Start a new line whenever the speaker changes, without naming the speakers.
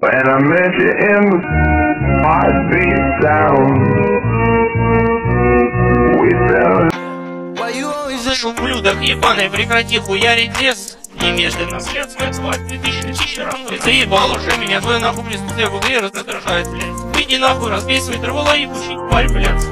When I met you in the heartbeat down, we fell.
Слышу, ублюдок ебаный, прекрати хуярить лес. Немедленно следствие свать 2000 равно. Ты заебал уже меня, твой нахуй мне студия в игре раздражает, блядь. Иди нахуй, разбей свой травола ебучий тварь, блядь.